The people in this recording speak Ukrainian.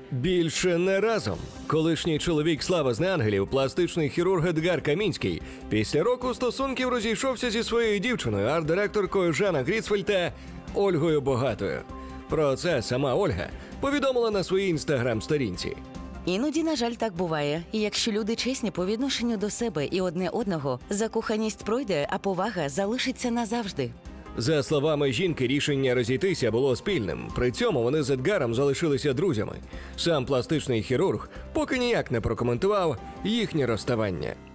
Більше не разом. Колишній чоловік Слави з «Неангелів», пластичний хірург Едгар Камінський, після року стосунків розійшовся зі своєю дівчиною, арт-директоркою Жанна Гріцфельд та Ольгою Богатою. Про це сама Ольга повідомила на своїй інстаграм-сторінці. Іноді, на жаль, так буває. І якщо люди чесні по відношенню до себе і одне одного, закоханість пройде, а повага залишиться назавжди. За словами жінки, рішення розійтися було спільним. При цьому вони з Едгаром залишилися друзями. Сам пластичний хірург поки ніяк не прокоментував їхнє розставання.